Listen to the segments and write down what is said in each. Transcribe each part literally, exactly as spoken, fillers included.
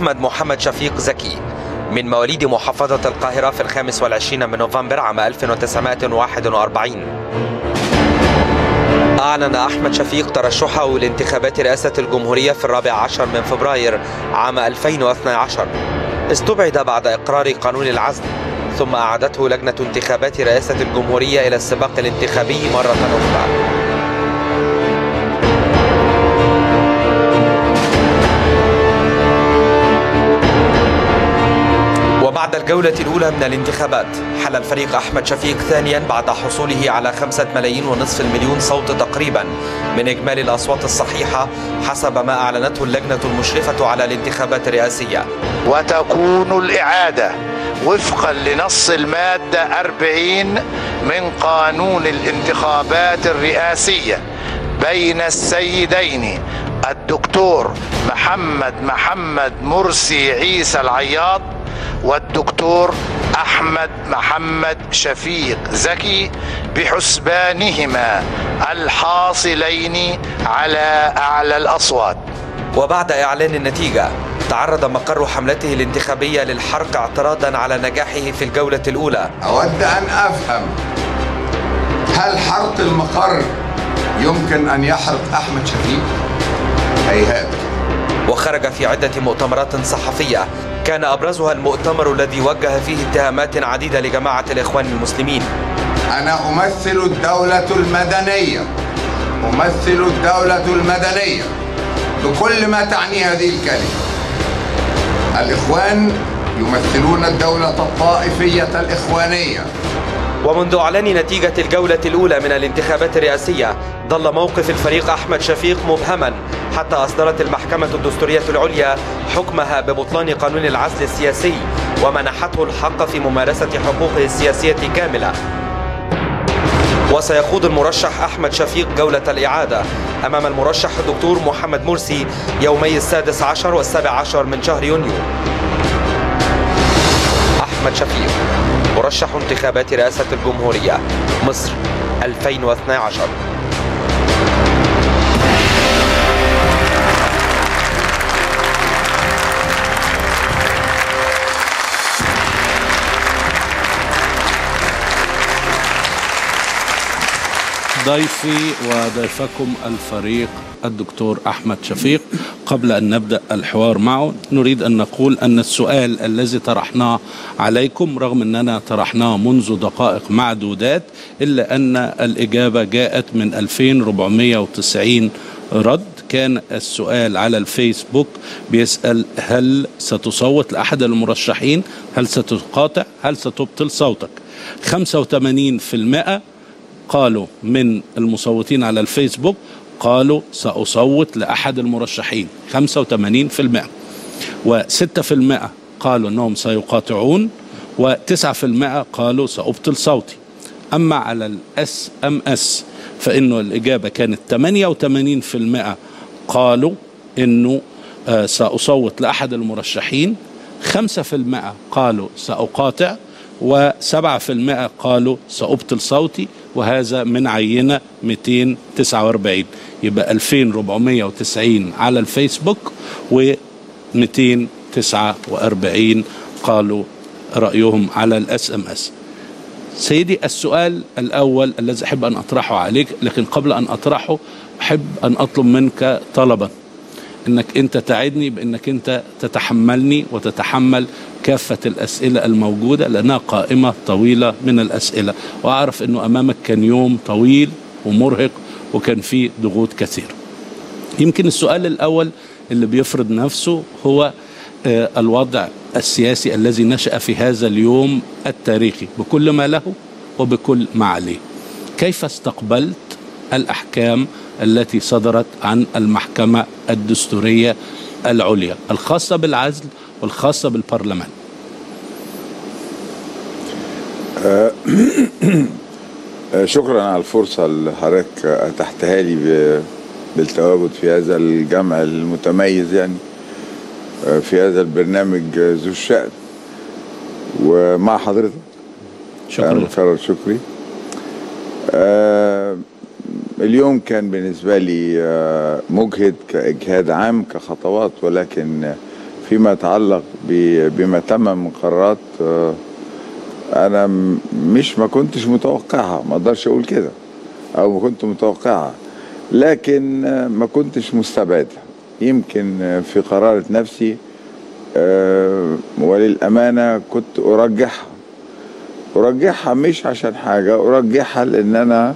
أحمد محمد شفيق زكي من مواليد محافظة القاهرة في الخامس والعشرين من نوفمبر عام ألف وتسعمائة وواحد وأربعين. أعلن أحمد شفيق ترشحه لانتخابات رئاسة الجمهورية في الرابع عشر من فبراير عام ألفين واثني عشر. استبعد بعد إقرار قانون العزل، ثم أعادته لجنة انتخابات رئاسة الجمهورية إلى السباق الانتخابي مرة أخرى. وبعد الجولة الأولى من الانتخابات حل الفريق أحمد شفيق ثانيا بعد حصوله على خمسة ملايين ونصف المليون صوت تقريبا من إجمالي الأصوات الصحيحة حسب ما أعلنته اللجنة المشرفة على الانتخابات الرئاسية. وتكون الإعادة وفقا لنص المادة أربعين من قانون الانتخابات الرئاسية بين السيدين الدكتور محمد محمد مرسي عيسى العياط والدكتور أحمد محمد شفيق زكي بحسبانهما الحاصلين على أعلى الأصوات. وبعد إعلان النتيجة تعرض مقر حملته الانتخابية للحرق اعتراضا على نجاحه في الجولة الأولى. أود أن أفهم، هل حرق المقر يمكن أن يحرق أحمد شفيق؟ هيهات. وخرج في عدة مؤتمرات صحفية كان أبرزها المؤتمر الذي وجه فيه اتهامات عديدة لجماعة الإخوان المسلمين. أنا أمثل الدولة المدنية، أمثل الدولة المدنية بكل ما تعني هذه الكلمة. الإخوان يمثلون الدولة الطائفية الإخوانية. ومنذ إعلان نتيجة الجولة الأولى من الانتخابات الرئاسية ظل موقف الفريق أحمد شفيق مبهما حتى أصدرت المحكمة الدستورية العليا حكمها ببطلان قانون العزل السياسي ومنحته الحق في ممارسة حقوقه السياسية كاملة. وسيخوض المرشح أحمد شفيق جولة الإعادة أمام المرشح الدكتور محمد مرسي يومي السادس عشر والسابع عشر من شهر يونيو. أحمد شفيق مرشح انتخابات رئاسة الجمهورية مصر ألفين واثني عشر. ضيفي وضيفكم الفريق الدكتور أحمد شفيق، قبل أن نبدأ الحوار معه نريد أن نقول أن السؤال الذي طرحناه عليكم رغم أننا طرحناه منذ دقائق معدودات إلا أن الإجابة جاءت من ألفين وأربعمائة وتسعين رد. كان السؤال على الفيسبوك بيسأل هل ستصوت لأحد المرشحين، هل ستقاطع، هل ستبطل صوتك. خمسة وثمانين بالمئة قالوا من المصوتين على الفيسبوك قالوا سأصوت لأحد المرشحين خمسة وثمانين بالمئة، وستة بالمئة قالوا أنهم سيقاطعون، وتسعة بالمئة قالوا سأبطل صوتي. أما على الاس ام اس فإنه الإجابة كانت ثمانية وثمانين بالمئة قالوا أنه سأصوت لأحد المرشحين، خمسة بالمئة قالوا سأقاطع، وسبعة بالمئة قالوا سأبطل صوتي، وهذا من عينة مئتين وتسعة وأربعين. يبقى ألفين وأربعمائة وتسعين على الفيسبوك ومئتين وتسعة وأربعين قالوا رأيهم على الاس ام اس. سيدي، السؤال الأول الذي أحب أن أطرحه عليك، لكن قبل أن أطرحه أحب أن أطلب منك طلبا، أنك أنت تعدني بأنك أنت تتحملني وتتحمل كافة الأسئلة الموجودة، لأنها قائمة طويلة من الأسئلة، وأعرف أنه أمامك كان يوم طويل ومرهق وكان فيه ضغوط كثير. يمكن السؤال الأول اللي بيفرض نفسه هو الوضع السياسي الذي نشأ في هذا اليوم التاريخي بكل ما له وبكل ما عليه. كيف استقبلت الأحكام التي صدرت عن المحكمة الدستورية العليا الخاصة بالعزل والخاصة بالبرلمان؟ شكرا على الفرصة اللي حضرتك أتحتها لي بالتواجد في هذا الجمع المتميز، يعني في هذا البرنامج ذو الشأن ومع حضرتك. شكرا. مكرر شكري. آه اليوم كان بالنسبة لي آه مجهد كإجهاد عام كخطوات، ولكن فيما يتعلق بما تم من قرارات انا مش ما كنتش متوقعها، ما اقدرش اقول كده، او ما كنت متوقعها، لكن ما كنتش مستبعدها. يمكن في قرارة نفسي وللأمانة كنت أرجحها أرجحها مش عشان حاجة، أرجحها لأن أنا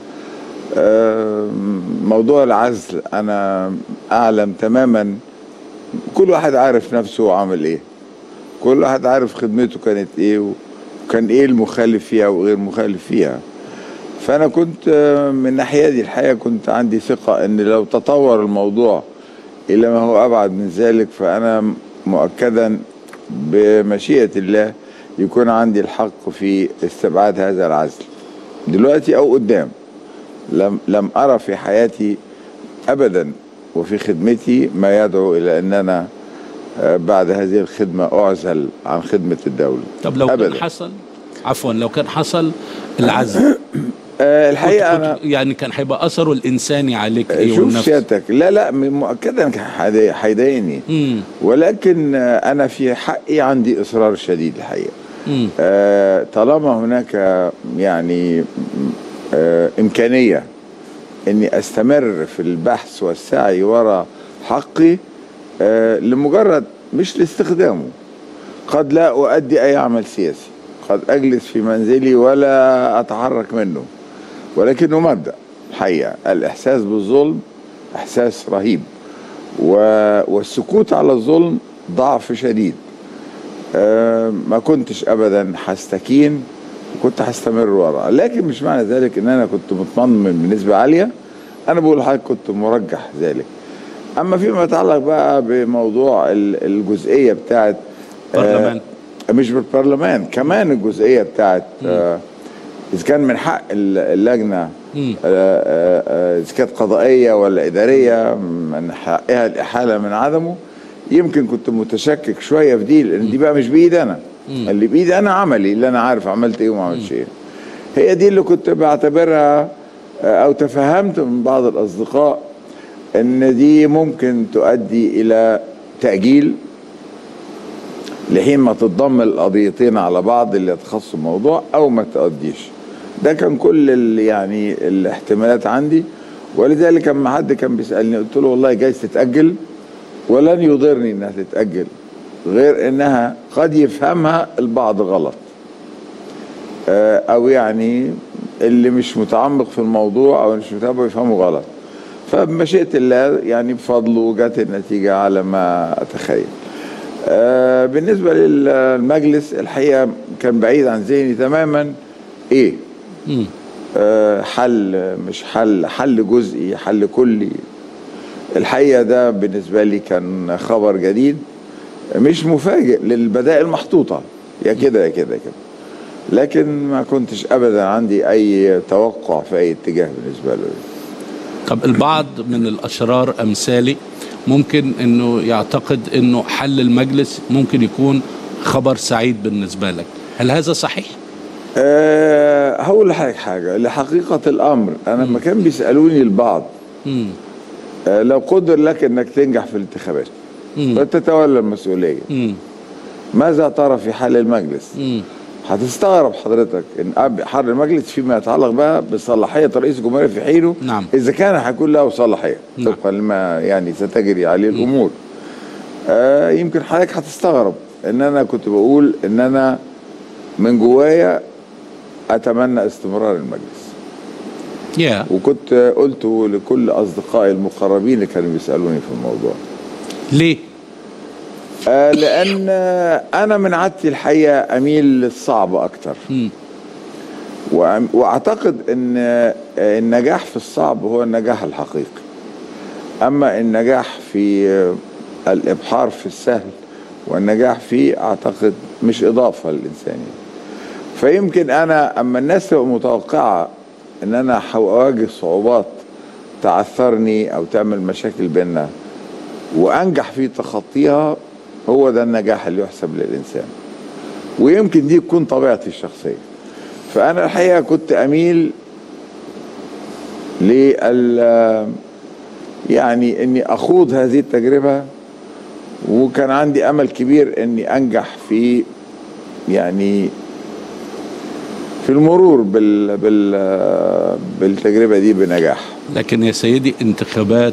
موضوع العزل أنا أعلم تماما، كل واحد عارف نفسه عامل إيه، كل واحد عارف خدمته كانت إيه وكان إيه المخالف فيها وغير مخالف فيها. فأنا كنت من الناحية دي الحقيقة كنت عندي ثقة إن لو تطور الموضوع إلى ما هو أبعد من ذلك فأنا مؤكدا بمشيئة الله يكون عندي الحق في استبعاد هذا العزل دلوقتي أو قدام. لم, لم أرى في حياتي أبدا وفي خدمتي ما يدعو إلى أن أنا بعد هذه الخدمة أعزل عن خدمة الدولة. طب لو أبداً. كان حصل عفوا لو كان حصل العزل أه الحقيقة كنت كنت أنا يعني كان هيبقى أثره الإنساني عليك إيه؟ شوف سيادتك، لا لا مؤكدا هيضايقني، ولكن أنا في حقي عندي إصرار شديد الحقيقة. أه طالما هناك يعني أه إمكانية إني أستمر في البحث والسعي وراء حقي أه لمجرد مش لاستخدامه. قد لا أؤدي أي عمل سياسي، قد أجلس في منزلي ولا أتحرك منه، ولكنه مبدأ الحقيقة. الإحساس بالظلم إحساس رهيب، والسكوت على الظلم ضعف شديد. أه ما كنتش أبدا هستكين، كنت هستمر وراء، لكن مش معنى ذلك إن أنا كنت مطمن بنسبة عالية. أنا بقول لحضرتك كنت مرجح ذلك. أما فيما يتعلق بقى بموضوع الجزئية بتاعت برلمان آه مش بالبرلمان، كمان الجزئية بتاعت آه إذا كان من حق اللجنة آه آه إذا كانت قضائية ولا إدارية من حقها الإحالة من عدمه، يمكن كنت متشكك شوية في دي، لأن دي بقى مش بإيدي أنا. مم. اللي بإيدي أنا عملي، اللي أنا عارف عملت إيه وما عملتش إيه. هي دي اللي كنت بعتبرها أو تفهمت من بعض الأصدقاء إن دي ممكن تؤدي إلى تأجيل لحين ما تتضم القضيتين على بعض اللي يتخصصوا الموضوع، أو ما تؤديش. ده كان كل يعني الاحتمالات عندي، ولذلك لما حد كان بيسألني قلت له والله جايز تتأجل ولن يضرني إنها تتأجل، غير إنها قد يفهمها البعض غلط، أو يعني اللي مش متعمق في الموضوع أو مش متابع يفهمه غلط. فبمشيئة الله يعني بفضله جت النتيجة على ما أتخيل. آه بالنسبة للمجلس الحقيقة كان بعيد عن ذهني تماما. إيه آه حل مش حل حل جزئي حل كلي. الحقيقة ده بالنسبة لي كان خبر جديد مش مفاجئ للبدائل المحطوطة، يا كده يا كده كده، لكن ما كنتش أبدا عندي أي توقع في أي اتجاه بالنسبة له. طب البعض من الأشرار أمثالي ممكن أنه يعتقد أنه حل المجلس ممكن يكون خبر سعيد بالنسبة لك، هل هذا صحيح؟ أه هقول لحضرتك حاجة لحقيقة الأمر. أنا لما كان بيسألوني البعض أه لو قدر لك أنك تنجح في الانتخابات وتتولى المسؤولية، مم. ماذا ترى في حل المجلس؟ مم. هتستغرب حضرتك ان حل المجلس فيما يتعلق بقى بصلاحيه رئيس الجمهوريه في حينه، نعم. اذا كان هيكون له صلاحيه طبقا لما يعني ستجري عليه الامور. آه يمكن حضرتك هتستغرب ان انا كنت بقول ان انا من جوايا اتمنى استمرار المجلس. yeah. وكنت قلته لكل اصدقائي المقربين اللي كانوا بيسالوني في الموضوع. ليه؟ آه لأن أنا من عادتي الحقيقة أميل للصعب أكتر، وأعتقد أن النجاح في الصعب هو النجاح الحقيقي، أما النجاح في الإبحار في السهل والنجاح فيه أعتقد مش إضافة للإنسانية. فيمكن أنا أما الناس تبقى متوقعة أن أنا هواجه صعوبات تعثرني أو تعمل مشاكل بيننا وأنجح في تخطيها، هو ده النجاح اللي يحسب للإنسان، ويمكن دي تكون طبيعتي الشخصية. فأنا الحقيقة كنت أميل لل يعني أني أخوض هذه التجربة وكان عندي امل كبير اني انجح في يعني في المرور بال بال بالتجربه دي بنجاح. لكن يا سيدي انتخابات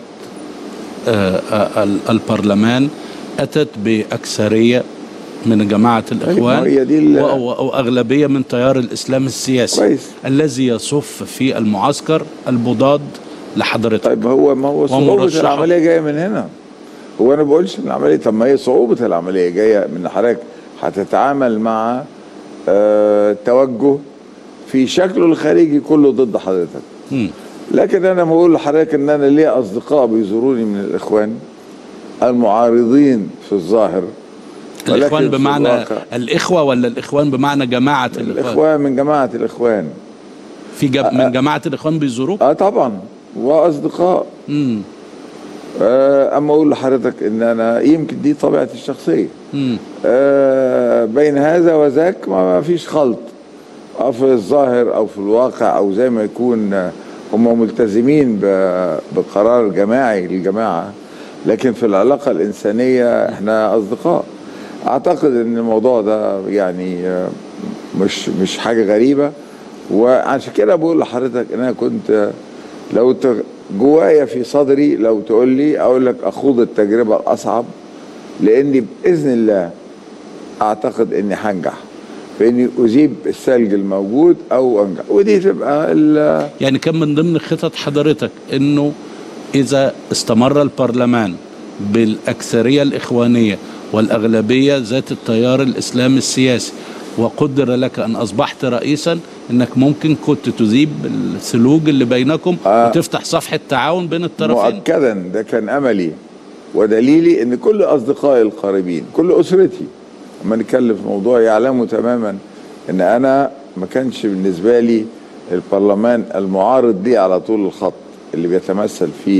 البرلمان اتت باكثريه من جماعه الاخوان واغلبيه من تيار الاسلام السياسي كويس. الذي يصف في المعسكر البضاد لحضرتك. طيب هو ما هو صعوبه العمليه جايه من هنا. هو انا بقولش ان العمليه، طب ما هي صعوبه العمليه جايه من حضرتك هتتعامل مع آه توجه في شكله الخارجي كله ضد حضرتك. م. لكن انا بقول لحضرتك ان انا ليا اصدقاء بيزوروني من الاخوان المعارضين في الظاهر. الاخوان بمعنى الاخوه ولا الاخوان بمعنى جماعه الاخوان؟ الاخوان من جماعه الاخوان. في جب... من جماعه الاخوان بيزوروك؟ اه طبعا، واصدقاء. امم آه اما اقول لحضرتك ان انا يمكن دي طبيعتي الشخصيه. امم آه بين هذا وذاك ما فيش خلط أو في الظاهر او في الواقع، او زي ما يكون هم ملتزمين بقرار جماعي للجماعه، لكن في العلاقه الانسانيه احنا اصدقاء. اعتقد ان الموضوع ده يعني مش مش حاجه غريبه، وعشان كده بقول لحضرتك ان انا كنت لو جوايا في صدري لو تقول لي اقول لك اخوض التجربه الاصعب، لاني باذن الله اعتقد اني هنجح باني اذيب الثلج الموجود او انجح، ودي تبقى يعني كان من ضمن خطط حضرتك انه اذا استمر البرلمان بالاكثريه الاخوانيه والاغلبيه ذات التيار الاسلامي السياسي وقدر لك ان اصبحت رئيسا، انك ممكن كنت تذيب الثلوج اللي بينكم آه وتفتح صفحه تعاون بين الطرفين؟ مؤكدا ده كان املي ودليلي ان كل اصدقائي القريبين كل اسرتي لما نتكلم في موضوع يعلموا تماما ان انا ما كانش بالنسبه لي البرلمان المعارض دي على طول الخط اللي بيتمثل في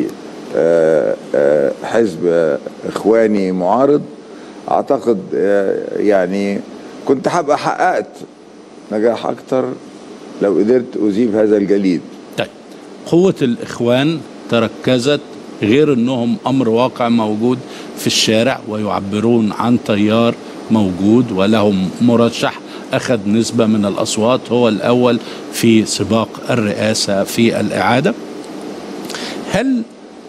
حزب اخواني معارض. اعتقد يعني كنت هبقى حققت نجاح اكتر لو قدرت اذيب هذا الجليد. طيب قوه الاخوان تركزت، غير انهم امر واقع موجود في الشارع ويعبرون عن تيار موجود ولهم مرشح اخذ نسبه من الاصوات، هو الاول في سباق الرئاسه في الاعاده. هل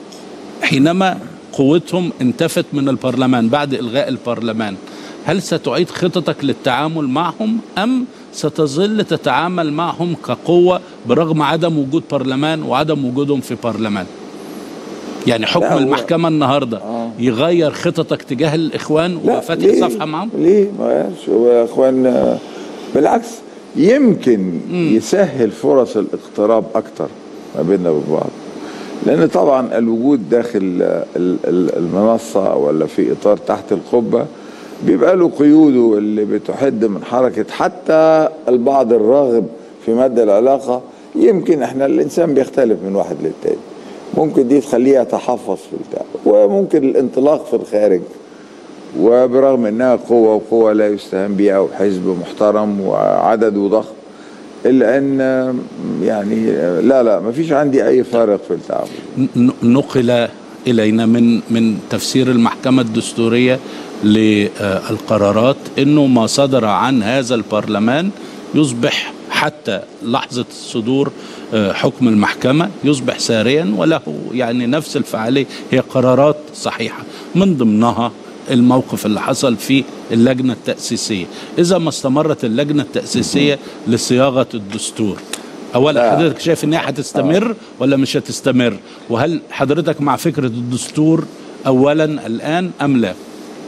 حينما قوتهم انتفت من البرلمان بعد الغاء البرلمان، هل ستعيد خططك للتعامل معهم ام ستظل تتعامل معهم كقوه برغم عدم وجود برلمان وعدم وجودهم في برلمان؟ يعني حكم المحكمة النهاردة آه. يغير خططك تجاه الإخوان وفتح صفحة معهم؟ ليه ما غيرش؟ هو الإخوان بالعكس يمكن مم. يسهل فرص الاقتراب أكتر ما بيننا وبين بعض، لأن طبعا الوجود داخل المنصة ولا في إطار تحت القبة بيبقى له قيوده اللي بتحد من حركة حتى البعض الراغب في مد العلاقة. يمكن احنا الإنسان بيختلف من واحد للتاني، ممكن دي تخليه يتحفظ في البتاع، وممكن الانطلاق في الخارج، وبرغم انها قوه وقوه لا يستهان بها وحزب محترم وعدده ضخم، الا ان يعني لا لا ما فيش عندي اي فارق في التعامل. نقل الينا من من تفسير المحكمه الدستوريه للقرارات انه ما صدر عن هذا البرلمان يصبح حتى لحظة صدور حكم المحكمة يصبح ساريا وله يعني نفس الفعالية، هي قرارات صحيحة من ضمنها الموقف اللي حصل في اللجنة التأسيسية. إذا ما استمرت اللجنة التأسيسية لصياغة الدستور، أولا حضرتك شايف إنها هتستمر ولا مش هتستمر؟ وهل حضرتك مع فكرة الدستور أولا الآن أم لا؟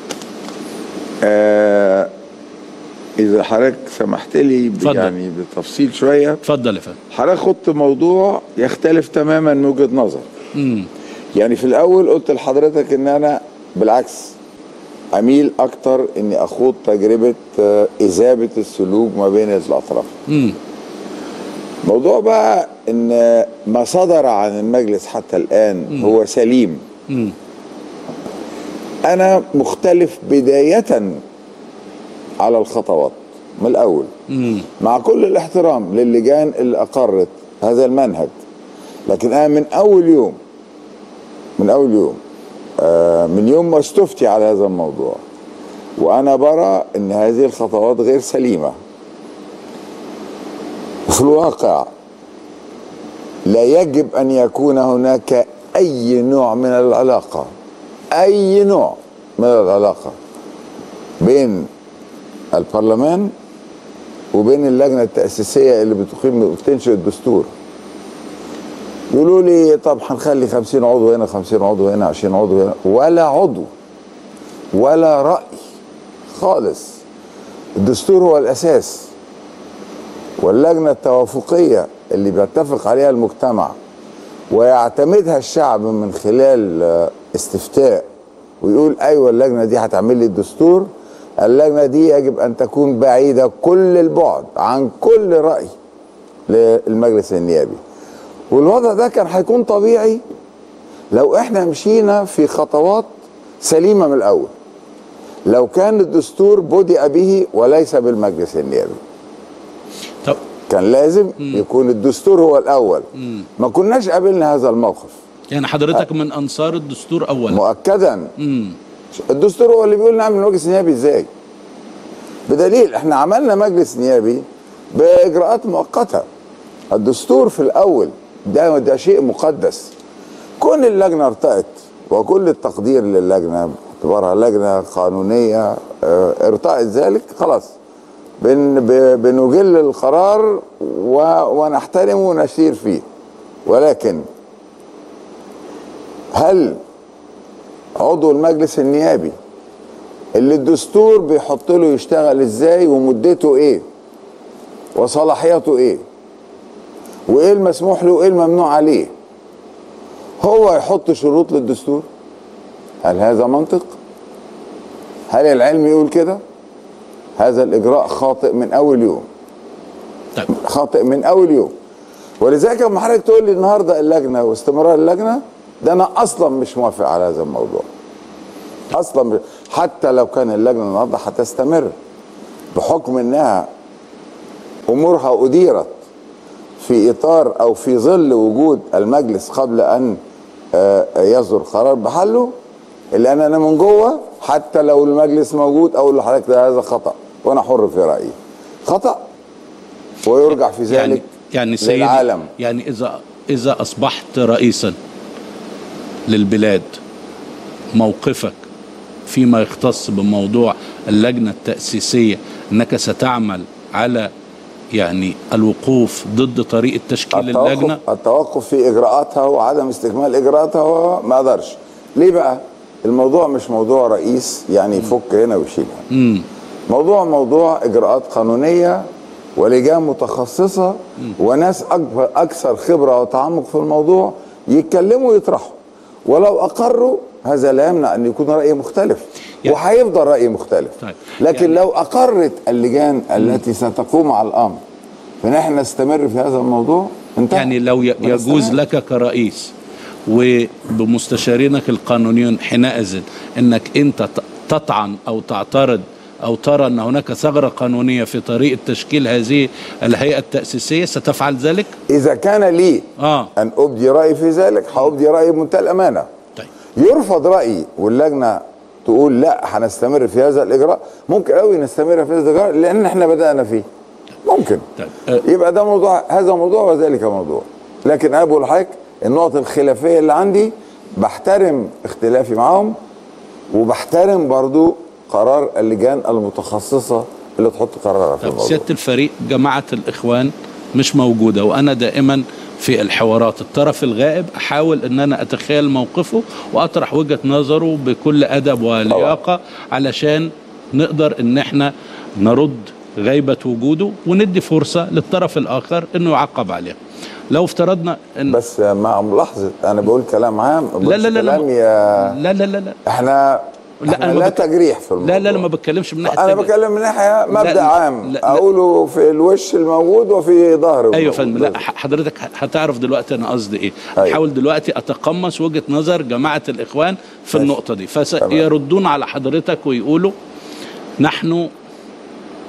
آه إذا حضرتك سمحت لي يعني بتفصيل شوية. اتفضل يا فندم. حضرتك خدت موضوع يختلف تماما من وجهة نظر. امم يعني في الأول قلت لحضرتك إن أنا بالعكس أميل أكتر إني أخوض تجربة إذابة السلوك ما بين الأطراف. امم موضوع بقى إن ما صدر عن المجلس حتى الآن مم. هو سليم. امم أنا مختلف بداية على الخطوات من الأول مم. مع كل الاحترام للجان اللي أقرت هذا المنهج، لكن أنا من أول يوم من أول يوم من يوم ما استفتي على هذا الموضوع وأنا برى أن هذه الخطوات غير سليمة. وفي الواقع لا يجب أن يكون هناك أي نوع من العلاقة أي نوع من العلاقة بين البرلمان وبين اللجنة التأسيسية اللي بتقيم بتنشئ الدستور. يقولوا لي طب هنخلي خمسين عضو هنا خمسين عضو هنا عشرين عضو هنا، ولا عضو ولا رأي خالص. الدستور هو الأساس، واللجنة التوافقية اللي بيتفق عليها المجتمع ويعتمدها الشعب من خلال استفتاء ويقول أيوة اللجنة دي هتعمل لي الدستور، اللجنة دي يجب أن تكون بعيدة كل البعد عن كل رأي للمجلس النيابي. والوضع ده كان هيكون طبيعي لو احنا مشينا في خطوات سليمة من الأول، لو كان الدستور بدأ به وليس بالمجلس النيابي. طب كان لازم مم. يكون الدستور هو الأول. مم. ما كناش قابلنا هذا الموقف. يعني حضرتك من أنصار الدستور أولا؟ مؤكدا. مم. الدستور هو اللي بيقول نعمل مجلس نيابي ازاي؟ بدليل احنا عملنا مجلس نيابي بإجراءات مؤقتة. الدستور في الأول ده ده شيء مقدس. كون اللجنة ارتأت وكل التقدير للجنة باعتبارها لجنة قانونية اه ارتأت ذلك، خلاص بن بنجل القرار ونحترمه ونسير فيه. ولكن هل عضو المجلس النيابي اللي الدستور بيحط له يشتغل ازاي ومدته ايه وصلاحيته ايه وايه المسموح له وايه الممنوع عليه، هو يحط شروط للدستور؟ هل هذا منطق؟ هل العلم يقول كده؟ هذا الاجراء خاطئ من اول يوم. طيب. خاطئ من اول يوم. ولذلك لما حضرتك تقول لي النهارده اللجنه واستمرار اللجنه، ده انا اصلا مش موافق على هذا الموضوع اصلا. حتى لو كان اللجنه النهارده هتستمر بحكم انها امورها اديرت في اطار او في ظل وجود المجلس قبل ان يصدر قرار بحله، الا ان انا من جوه حتى لو المجلس موجود اقول لحضرتك ده هذا خطا وانا حر في رايي، خطا ويرجع في ذلك يعني يعني سيدي للعالم. يعني اذا اذا اصبحت رئيسا للبلاد، موقفك فيما يختص بموضوع اللجنة التأسيسية أنك ستعمل على يعني الوقوف ضد طريقة تشكيل التوقف اللجنة؟ التوقف في إجراءاتها وعدم استكمال إجراءاتها ما أقدرش. ليه بقى؟ الموضوع مش موضوع رئيس يعني يفك هنا ويشيلها. مم. موضوع موضوع إجراءات قانونية ولجان متخصصة مم. وناس أكبر أكثر خبرة وتعمق في الموضوع يتكلموا ويطرحوا، ولو أقروا هذا لا يمنع أن يكون رأي مختلف يعني وهيفضل رأي مختلف. طيب. لكن يعني لو أقرت اللجان مم. التي ستقوم على الأمر فنحن نستمر في هذا الموضوع انتهى. يعني لو يجوز لك كرئيس وبمستشارينك القانونيون حينئذ أنك أنت تطعن أو تعترض أو ترى أن هناك ثغرة قانونية في طريقة تشكيل هذه الهيئة التأسيسية، ستفعل ذلك؟ إذا كان لي آه. أن أبدي رأيي في ذلك هأبدي رأيي بمنتهى الأمانة. طيب. يرفض رأيي واللجنة تقول لا هنستمر في هذا الإجراء، ممكن قوي نستمر في هذا الإجراء لأن احنا بدأنا فيه، ممكن. طيب. يبقى ده موضوع، هذا موضوع وذلك موضوع. لكن أنا بقول لحضرتك النقط الخلافية اللي عندي بحترم اختلافي معاهم وبحترم برضو قرار اللجان المتخصصة اللي تحط قرارها في الموضوع. سيادة الفريق، جماعة الإخوان مش موجودة، وأنا دائما في الحوارات الطرف الغائب أحاول أن أنا أتخيل موقفه وأطرح وجهة نظره بكل أدب ولياقة علشان نقدر أن احنا نرد غيبة وجوده وندي فرصة للطرف الآخر أنه يعقب عليه. لو افترضنا إن بس مع ملاحظة أنا بقول كلام عام، لا لا لا كلام لا, يا لا لا لا لا احنا لا احنا أنا لا بك... تجريح في الموضوع. لا لا لا ما بتكلمش من ناحية انا تجريح. بتكلم من ناحية مبدأ لا عام لا لا اقوله في الوش الموجود وفي ظهر ايوه فندم. لا حضرتك هتعرف دلوقتي انا قصدي ايه. أيوة. حاول دلوقتي اتقمص وجهة نظر جماعة الاخوان في ماشي. النقطة دي، فسيردون على حضرتك ويقولوا نحن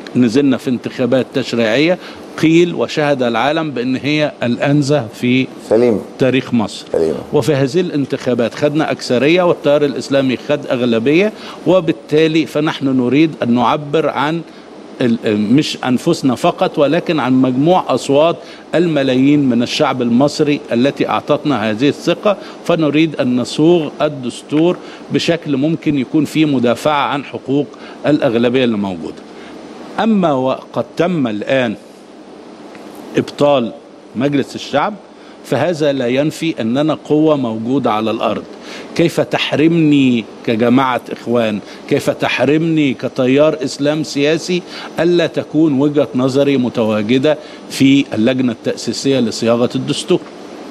نزلنا في انتخابات تشريعية قيل وشهد العالم بأن هي الأنزه في سليم تاريخ مصر. سليم. وفي هذه الانتخابات خدنا أكثرية والتيار الإسلامي خد أغلبية، وبالتالي فنحن نريد أن نعبر عن مش أنفسنا فقط ولكن عن مجموع أصوات الملايين من الشعب المصري التي أعطتنا هذه الثقة، فنريد أن نصوغ الدستور بشكل ممكن يكون فيه مدافعة عن حقوق الأغلبية اللي موجودة. أما وقد تم الآن إبطال مجلس الشعب فهذا لا ينفي أننا قوة موجودة على الأرض. كيف تحرمني كجماعة إخوان، كيف تحرمني كتيار إسلام سياسي ألا تكون وجهة نظري متواجدة في اللجنة التأسيسية لصياغة الدستور؟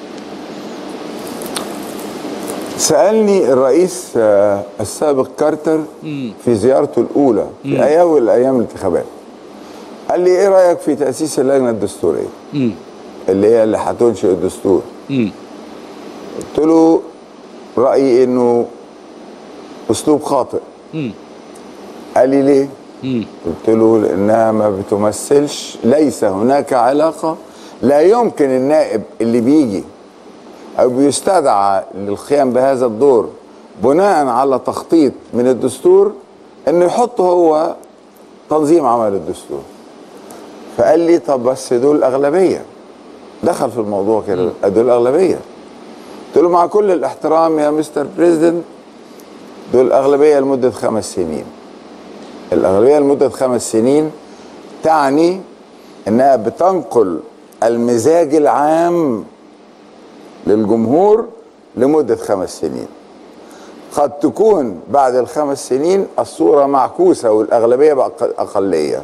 سألني الرئيس السابق كارتر في زيارته الأولى في أيام أيام الانتخابات، قال لي إيه رأيك في تأسيس اللجنة الدستورية م. اللي هي اللي هتنشئ الدستور؟ م. قلت له رأيي إنه أسلوب خاطئ. م. قال لي ليه؟ م. قلت له لأنها ما بتمثلش، ليس هناك علاقة، لا يمكن النائب اللي بيجي أو بيستدعى للقيام بهذا الدور بناء على تخطيط من الدستور إنه يحط هو تنظيم عمل الدستور. فقال لي طب بس دول الأغلبية، دخل في الموضوع كده، دول الأغلبية. قلت له مع كل الاحترام يا مستر بريزيدنت، دول الأغلبية لمدة خمس سنين. الأغلبية لمدة خمس سنين تعني إنها بتنقل المزاج العام للجمهور لمدة خمس سنين. قد تكون بعد الخمس سنين الصورة معكوسة والأغلبية بقى أقلية،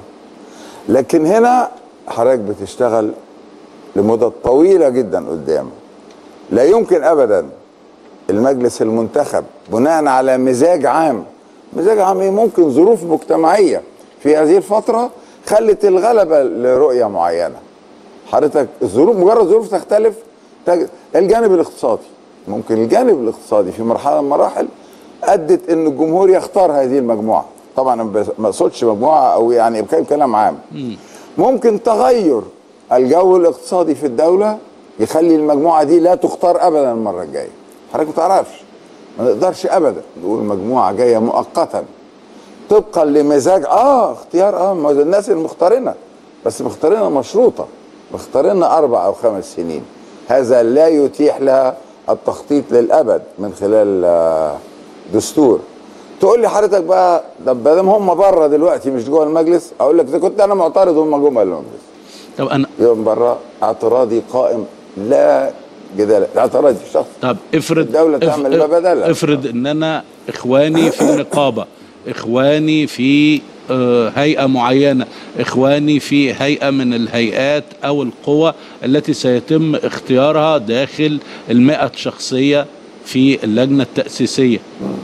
لكن هنا حضرتك بتشتغل لمدة طويلة جدا قدام. لا يمكن أبدا المجلس المنتخب بناء على مزاج عام، مزاج عام ممكن ظروف مجتمعية في هذه الفترة خلت الغلبة لرؤية معينة. حضرتك الظروف مجرد ظروف تختلف. الجانب الاقتصادي، ممكن الجانب الاقتصادي في مرحلة من المراحل أدت أن الجمهور يختار هذه المجموعة. طبعا ما اقصدش مجموعة أو يعني كلام عام. ممكن تغير الجو الاقتصادي في الدولة يخلي المجموعة دي لا تختار أبدا المرة الجاية. حضرتك ما تعرفش، ما نقدرش أبدا نقول مجموعة جاية مؤقتا طبقا لمزاج اه اختيار اه الناس المختارينها، بس مختارينها مشروطة، مختارينها أربع أو خمس سنين. هذا لا يتيح لها التخطيط للأبد من خلال دستور. تقول لي حضرتك بقى طب ما دام هم بره دلوقتي مش جوه المجلس، اقول لك اذا كنت انا معترض هم جوه المجلس. طب انا يوم بره اعتراضي قائم لا جدال، اعتراضي شخص. طب افرض الدوله تعمل ما بدلها. افرض ان انا اخواني في نقابه، اخواني في هيئة معينة، إخواني في هيئة من الهيئات أو القوى التي سيتم اختيارها داخل المئة شخصية في اللجنة التأسيسية،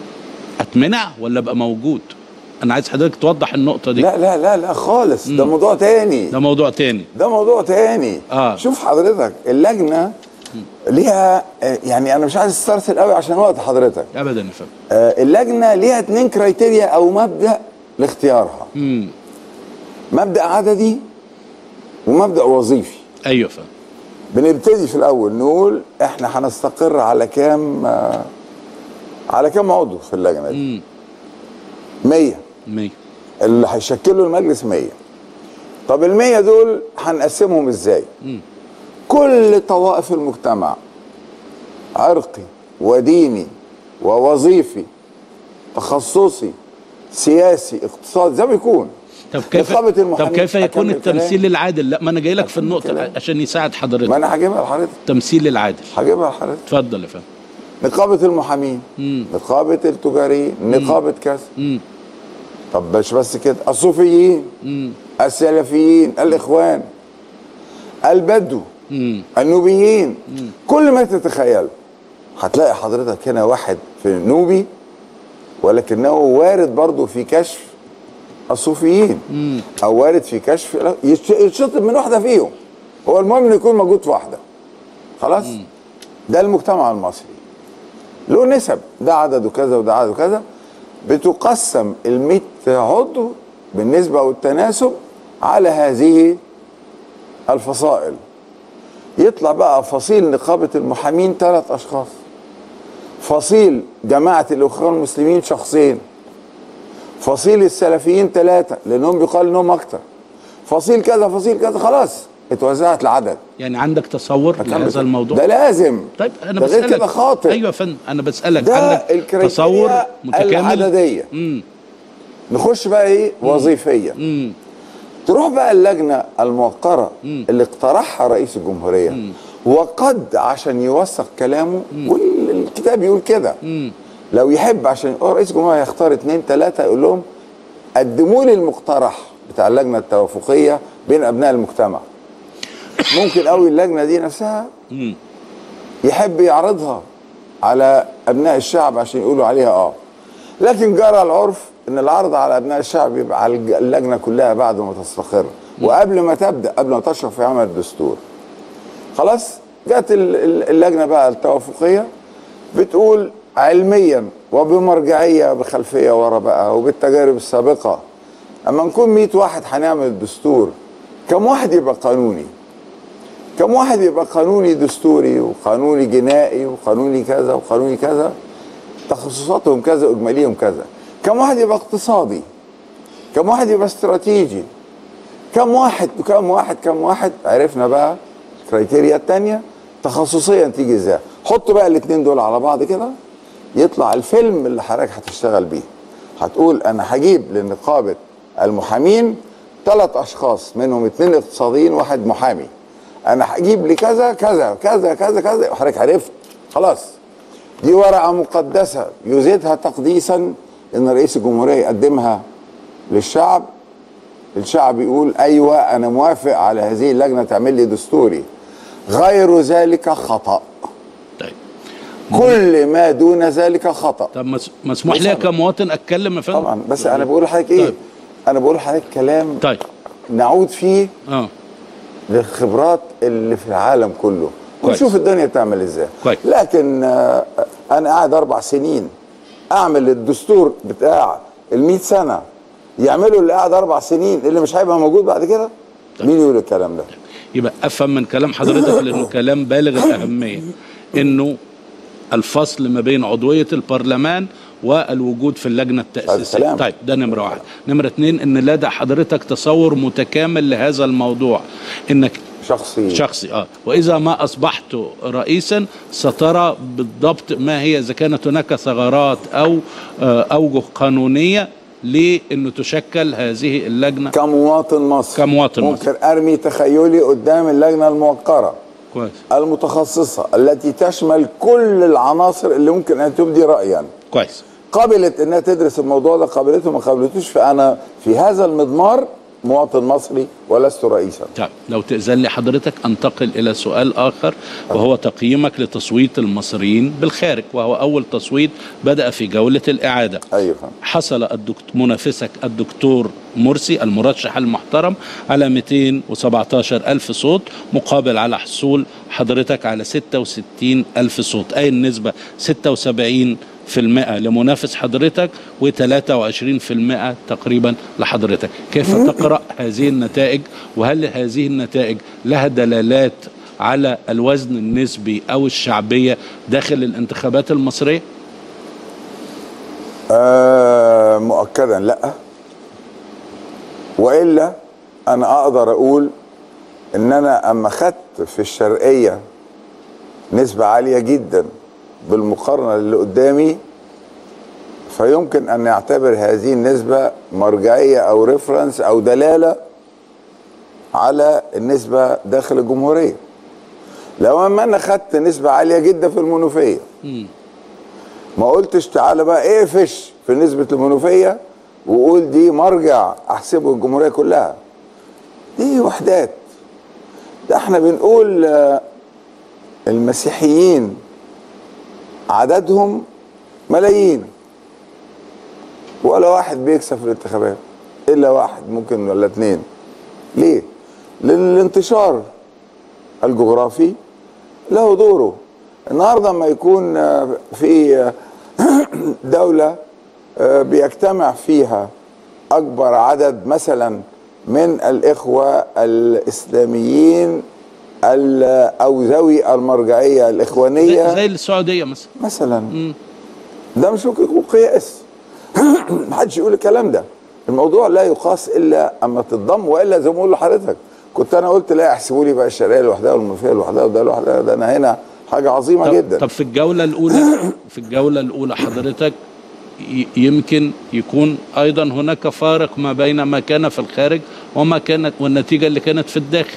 أتمنع ولا أبقى موجود؟ أنا عايز حضرتك توضح النقطة دي. لا لا لا لا خالص، ده موضوع تاني. ده موضوع تاني. ده موضوع تاني. آه. شوف حضرتك اللجنة ليها، يعني أنا مش عايز استرسل قوي عشان وقت حضرتك. أبدا يا فندم. آه اللجنة ليها اتنين كرايتيريا أو مبدأ لاختيارها. مم. مبدأ عددي ومبدأ وظيفي. ايوه فندم. بنبتدي في الاول نقول احنا هنستقر على كام آه على كام عضو في اللجنه دي؟ مية. مية اللي هيشكلوا المجلس مية. طب ال مية دول هنقسمهم ازاي؟ مم. كل طوائف المجتمع، عرقي وديني ووظيفي تخصصي سياسي اقتصادي زي ما يكون. طب كيف طب كيف يكون التمثيل العادل؟ لا ما انا جاي لك في النقطه الكلام. عشان يساعد حضرتك. ما انا هجيبها لحضرتك. التمثيل العادل هجيبها لحضرتك. اتفضل يا فندم. نقابه المحامين، مم. نقابه التجاريين، نقابه كذا. طب مش بس كده، الصوفيين، مم. السلفيين، الاخوان، البدو، مم. النوبيين، مم. كل ما تتخيل. هتلاقي حضرتك هنا واحد في نوبي ولكنه وارد برضه في كشف الصوفيين، مم. او وارد في كشف يتشطب من واحده فيهم. هو المهم انه يكون موجود في واحده. خلاص؟ مم. ده المجتمع المصري له نسب، ده عدده كذا وده عدده كذا، بتقسم ال مية عضو بالنسبه والتناسب على هذه الفصائل. يطلع بقى فصيل نقابة المحامين ثلاث أشخاص، فصيل جماعة الإخوان المسلمين شخصين، فصيل السلفيين ثلاثة لأنهم بيقال إنهم أكتر، فصيل كذا فصيل كذا، خلاص اتوزعت العدد. يعني عندك تصور لهذا الموضوع؟ ده لازم. طيب أنا ده بسألك غير كده خاطئ. أيوة يا فندم أنا بسألك، ده عندك تصور متكامل؟ العددية. مم. نخش بقى إيه؟ وظيفية. مم. تروح بقى اللجنة الموقرة مم. اللي اقترحها رئيس الجمهورية مم. وقد عشان يوثق كلامه، والكتاب يقول كده، لو يحب عشان رئيس الجمهورية يختار اتنين تلاتة يقول لهم قدموا لي المقترح بتاع اللجنة التوافقية بين أبناء المجتمع. ممكن قوي اللجنة دي نفسها يحب يعرضها على أبناء الشعب عشان يقولوا عليها آه. لكن جرى العرف ان العرض على ابناء الشعب يبقى على اللجنه كلها بعد ما تستقر وقبل ما تبدا، قبل ما تشرف في عمل الدستور. خلاص جت اللجنه بقى التوافقيه بتقول علميا وبمرجعيه بخلفيه ورا بقى وبالتجارب السابقه، اما نكون مئة واحد هنعمل الدستور، كم واحد يبقى قانوني؟ كم واحد يبقى قانوني دستوري وقانوني جنائي وقانوني كذا وقانوني كذا، تخصصاتهم كذا واجماليهم كذا؟ كم واحد يبقى اقتصادي؟ كم واحد يبقى استراتيجي؟ كم واحد كم واحد كم واحد؟ عرفنا بقى الكرايتيريا الثانيه تخصصيا تيجي ازاي. حط بقى الاثنين دول على بعض كده يطلع الفيلم اللي حضرتك هتشتغل بيه. هتقول انا هجيب لنقابه المحامين ثلاث اشخاص منهم اثنين اقتصاديين واحد محامي، انا هجيب لي كذا كذا كذا كذا كذا، وحضرتك عرفت خلاص. دي ورقه مقدسه يزيدها تقديسا ان رئيس الجمهوريه يقدمها للشعب، الشعب يقول ايوه انا موافق على هذه اللجنه تعمل لي دستوري، غير ذلك خطا. طيب كل ما دون ذلك خطا. طب مسموح لي كمواطن اتكلم يا فندم؟ طبعا، بس انا بقول لحضرتك ايه؟ طيب. انا بقول لحضرتك كلام طيب نعود فيه اه للخبرات اللي في العالم كله ونشوف الدنيا بتعمل ازاي. كويس. لكن آه انا قاعد اربع سنين اعمل الدستور بتاع المئة سنه يعملوا اللي قاعد اربع سنين اللي مش هيبقى موجود بعد كده؟ طيب. مين يقول الكلام ده؟ يبقى افهم من كلام حضرتك لانه كلام بالغ الاهميه انه الفصل ما بين عضويه البرلمان والوجود في اللجنه التاسيسيه. طيب ده نمره واحد. نمره اثنين ان لدى حضرتك تصور متكامل لهذا الموضوع، انك شخصي شخصي اه واذا ما اصبحت رئيسا سترى بالضبط ما هي اذا كانت هناك ثغرات او آه اوجه قانونيه لانه تشكل هذه اللجنه. كمواطن مصري كمواطن ممكن مصر. ارمي تخيلي قدام اللجنه الموقره كويس المتخصصه التي تشمل كل العناصر اللي ممكن ان تبدي رايا. كويس. قبلت انها تدرس الموضوع ده، قبلته ما قبلتوش، فانا في هذا المضمار مواطن مصري ولست رئيسا. طيب لو تأذن لي حضرتك انتقل الى سؤال اخر وهو تقييمك لتصويت المصريين بالخارج، وهو اول تصويت بدأ في جولة الإعادة. ايوه. حصل الدكتور منافسك الدكتور مرسي المرشح المحترم على مئتين وسبعتاشر ألف صوت مقابل على حصول حضرتك على ستة وستين ألف صوت، أي النسبة ستة وسبعين في المئة لمنافس حضرتك وثلاثة وعشرين في المئة تقريبا لحضرتك. كيف تقرأ هذه النتائج؟ وهل هذه النتائج لها دلالات على الوزن النسبي أو الشعبية داخل الانتخابات المصرية؟ آه مؤكدا لا، وإلا أنا أقدر أقول إن أنا أما خدت في الشرقية نسبة عالية جدا بالمقارنة اللي قدامي، فيمكن أن نعتبر هذه النسبة مرجعية أو ريفرنس أو دلالة على النسبة داخل الجمهورية. لو أما أنا خدت نسبة عالية جدا في المنوفية ما قلتش تعالى بقى اقفش في نسبة المنوفية وقول دي مرجع أحسبه الجمهورية كلها، دي وحدات. ده احنا بنقول المسيحيين عددهم ملايين ولا واحد بيكسب في الانتخابات الا واحد ممكن ولا اتنين. ليه؟ لان الانتشار الجغرافي له دوره. النهارده لما يكون في دولة بيجتمع فيها اكبر عدد مثلا من الإخوة الإسلاميين أو ذوي المرجعية الإخوانية زي, زي السعودية مثلا مثلا م. ده مش ممكن يكون قياس. محدش يقول الكلام ده. الموضوع لا يقاس إلا أما تتضم، وإلا زي ما بقول لحضرتك كنت أنا قلت لا يحسبوا لي بقى الشرقية لوحدها والمنوفية لوحدها وده لوحدها، ده أنا هنا حاجة عظيمة طب جدا. طب في الجولة الأولى في الجولة الأولى حضرتك يمكن يكون أيضا هناك فارق ما بين ما كان في الخارج وما كانت والنتيجة اللي كانت في الداخل.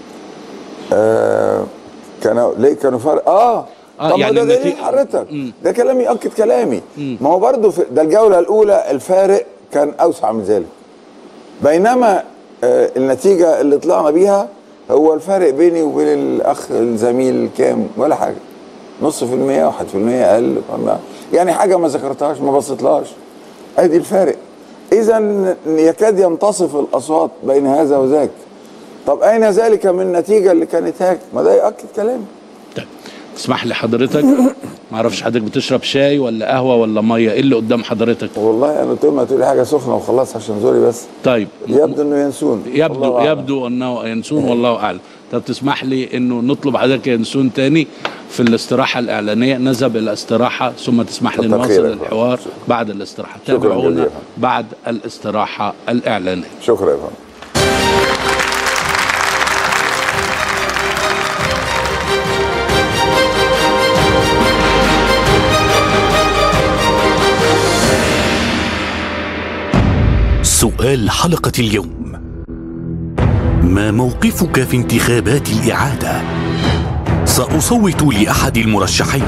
آه كانوا ليه كانوا فرق اه آه طب يعني ده النتيجة... دليل حضرتك، ده كلامي يؤكد كلامي. مم. ما هو برضه ده الجولة الأولى الفارق كان أوسع من ذلك، بينما آه النتيجة اللي طلعنا بيها هو الفارق بيني وبين الأخ الزميل كام ولا حاجة، نص في المية واحد في المية أقل، يعني حاجة ما ذكرتهاش ما بصيتلهاش، أدي الفارق. إذا يكاد ينتصف الأصوات بين هذا وذاك. طب أين ذلك من النتيجة اللي كانت هيك؟ ما ده يؤكد كلامي. طيب اسمح لي حضرتك، ما اعرفش حضرتك بتشرب شاي ولا قهوه ولا ميه، ايه اللي قدام حضرتك؟ والله انا طول ما تقولي حاجه سخنه وخلاص عشان زوري بس. طيب يبدو انه ينسون، يبدو يبدو انه ينسون والله اعلم. طب تسمح لي انه نطلب حضرتك ينسون تاني في الاستراحه الاعلانيه، نذهب الى استراحه ثم تسمح لي نواصل الحوار بعد الاستراحه. تابعونا بعد الاستراحه الاعلانيه. شكرا يا فندم. سؤال حلقة اليوم: ما موقفك في انتخابات الإعادة؟ سأصوت لأحد المرشحين،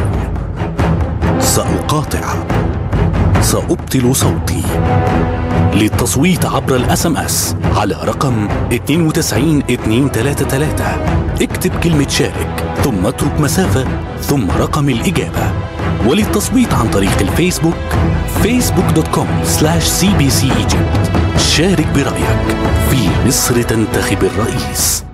سأقاطع، سأبطل صوتي. للتصويت عبر الاس ام اس على رقم اثنين تسعين اثنين ثلاثة ثلاثة اكتب كلمة شارك ثم اترك مسافة ثم رقم الإجابة. وللتصويت عن طريق الفيسبوك فيسبوك دوت كوم سلاش سي بي سي ايجيبت. شارك برأيك في مصر تنتخب الرئيس.